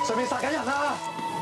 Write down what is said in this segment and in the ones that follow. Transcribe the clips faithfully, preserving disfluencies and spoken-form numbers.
上面殺緊人啊！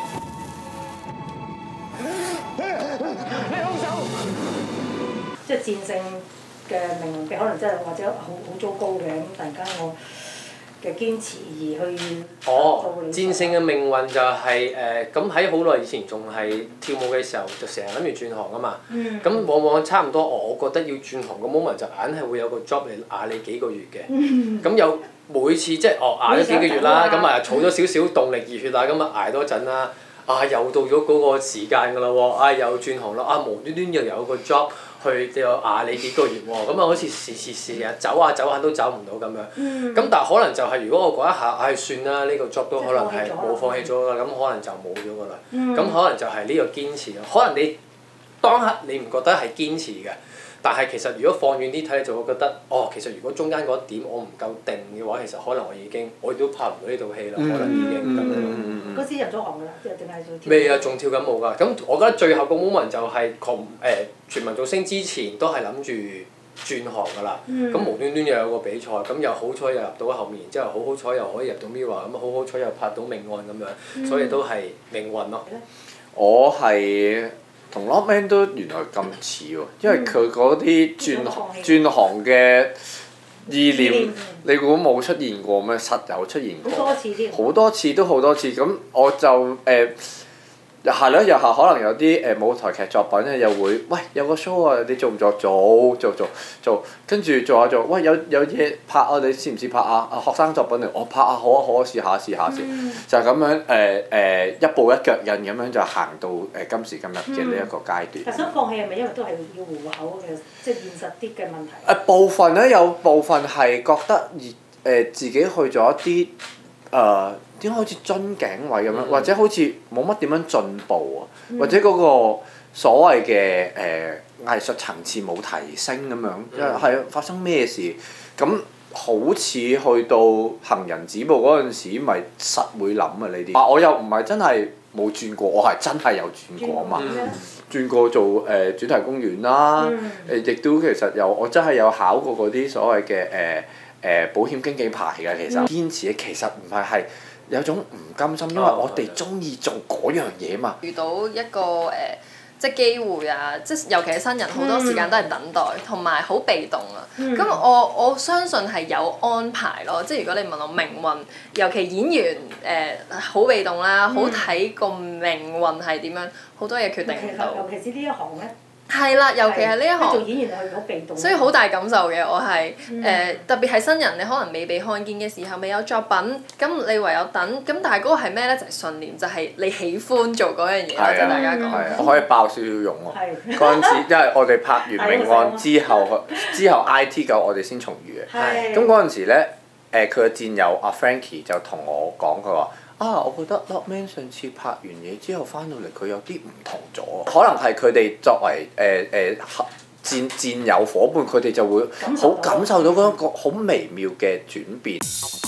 你兇手！ 即係戰勝嘅命運，可能真係或者好好糟糕嘅咁，突然間我嘅堅持而去哦，戰勝嘅命運就係誒咁喺好耐以前仲係跳舞嘅時候，就成日諗住轉行啊嘛。咁、嗯、往往差唔多，我覺得要轉行個 moment 就硬係會有個 job 嚟壓你幾個月嘅。咁、嗯、有每次即係哦捱咗幾個月啦，咁啊儲咗少少動力熱血啦，咁啊捱多陣啦。啊又到咗嗰個時間㗎啦喎！啊又轉行啦！啊無端端又有個 job 去又壓你幾個月喎！咁啊好似時時時日走下走下都走唔到咁樣。咁、嗯、但係可能就係如果我嗰一下唉、哎、算啦，呢、呢個 job 都可能係冇放棄咗㗎啦，咁可能就冇咗㗎啦。咁、嗯、可能就係呢個堅持咯。可能你當刻你唔覺得係堅持嘅，但係其實如果放遠啲睇，你就會覺得哦，其實如果中間嗰一點我唔夠定嘅話，其實可能我已經我亦都拍唔到呢套戲啦，嗯、可能已經咁樣。 嗰時入咗行㗎啦，即係定係做跳？ 未啊，仲跳緊舞㗎。咁我覺得最後個 moment 就係窮誒全民造星之前都係諗住轉行㗎啦。咁、嗯、無端端又有個比賽，咁又好彩又入到後面，之後好好彩又可以入到 Mirror，咁好好彩又拍到命案咁樣，嗯、所以都係命運咯。 我係同 Lokman 都原來咁似喎，因為佢嗰啲轉行、嗯、轉行嘅意念，你估冇出現過咩？實有出現過。好多次添。好多次都好多次，咁我就誒，日下咧日下可能有啲誒、呃、舞台劇作品咧，又會喂有個 show 啊，你做唔做？做做做做，跟住做下做，喂有有嘢拍啊！你試唔試拍啊？啊學生作品嚟，我拍啊！好啊好啊，試下試下先，嗯、就係咁樣誒誒、呃呃、一步一腳印咁樣就行到誒今時今日嘅呢一個階段。 但想放棄係咪因為都係要糊口嘅，即係現實啲嘅問題？誒、 呃、部分咧有部分係覺得而誒、呃、自己去咗一啲誒點解好似樽頸位咁樣，嗯、或者好似冇乜點樣進步啊，嗯、或者嗰個所謂嘅誒、呃、藝術層次冇提升咁樣，因為係發生咩事？咁好似去到行人止步嗰陣時，咪實會諗啊呢啲。我又唔係真係冇轉過，我係真係有轉過啊嘛。嗯、轉過做誒、呃、主題公園啦，誒亦、嗯呃、都其實有我真係有考過嗰啲所謂嘅誒誒保險經紀牌嘅，其實、嗯、堅持其實唔係係有種唔甘心，因為我哋中意做嗰樣嘢嘛。 遇到一個誒、呃、即係機會啊！即係尤其係新人，好多時間都係等待，同埋好被動啊。咁、嗯、我我相信係有安排咯。即係如果你問我命運，尤其演員誒好、呃、被動啦，好睇個命運係點樣，好多嘢決定唔到。 尤其是呢一行咧。 係啦，尤其係呢一行， 做演員係好被動， 所以好大感受嘅我係誒、嗯呃，特別係新人，你可能未被看見嘅時候，未有作品，咁你唯有等。咁但係嗰個係咩咧？就係、是、信念，就係、是、你喜歡做嗰樣嘢啦。即係大家講。係啊， 我可以爆少少用喎。嗰陣時，因為我哋拍完《命案》之後，之後 I T 九我哋先重遇嘅。係。咁嗰陣時咧，誒佢嘅戰友阿 Frankie 就同我講，佢話。啊！我覺得 Lokman 上次拍完嘢之後翻到嚟，佢有啲唔同咗。可能係佢哋作為誒誒合戰戰友夥伴，佢哋就會好感受到嗰一個好微妙嘅轉變。